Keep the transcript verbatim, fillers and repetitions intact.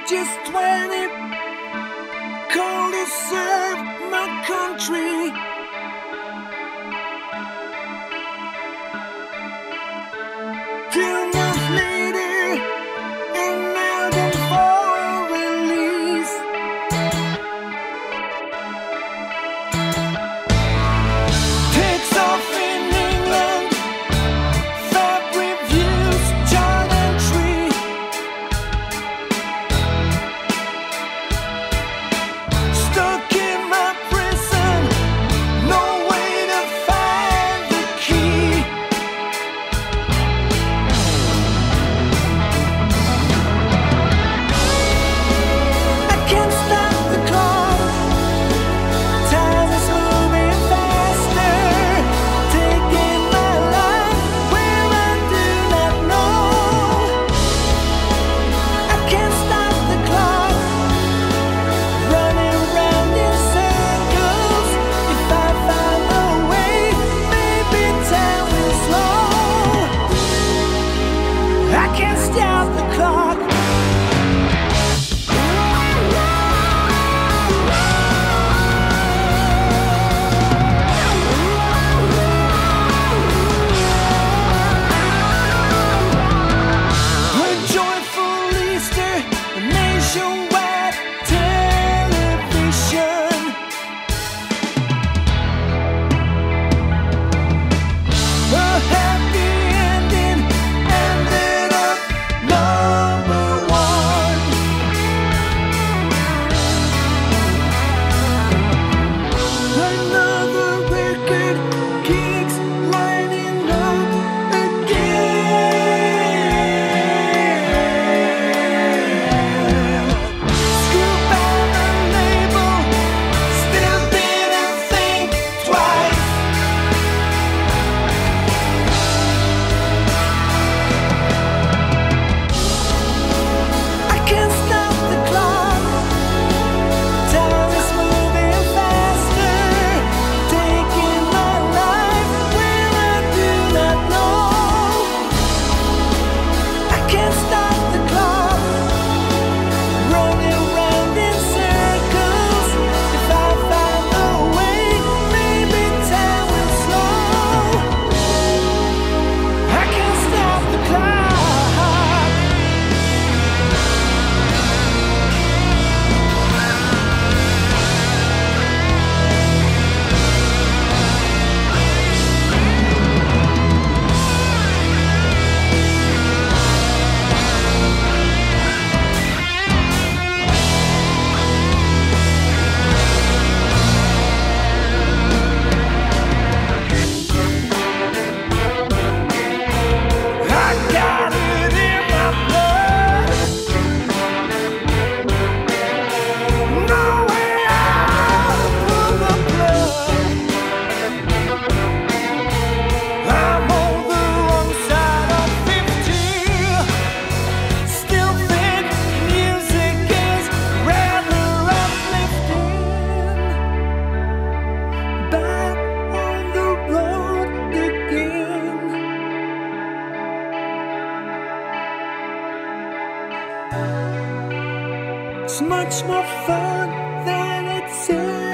just twenty, called to serve my country. Two months later, an album for release. Takes off in England, fab reviews, John and Tree. Stuck in my prison, no way to find the key. I can't stop the clock. Time is moving faster, taking my life where I do not know. I can't stop the clock, running round in circles. If I find a way, maybe time will slow. I can't stop the clock. A joyful Easter, nationwide television. A happy ending ended up number one. Another record keeps lining up again. Screwed by the label, still didn't think twice. I can't stop the clock. Time is moving faster, taking my life where I do not know. I can't stop the clock, running round in circles. If I find a way, maybe time will slow. I can't stop the clock. I got it in my blood. No way out of the blood. I'm on the wrong side of fifty. Still think music is rather uplifting. Back on the road again. It's much more fun than it seems.